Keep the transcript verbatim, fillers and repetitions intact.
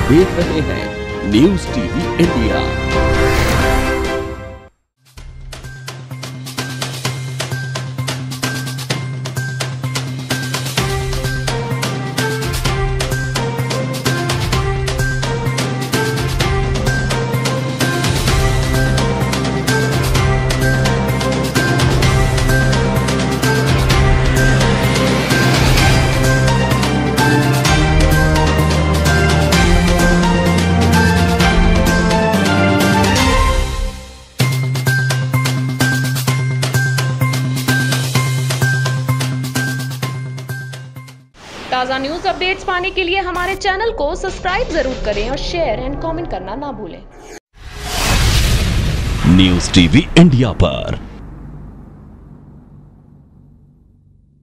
देख रहे हैं न्यूज टीवी इंडिया। ताज़ा न्यूज अपडेट्स पाने के लिए हमारे चैनल को सब्सक्राइब जरूर करें और शेयर एंड कमेंट करना ना भूलें। न्यूज टीवी इंडिया पर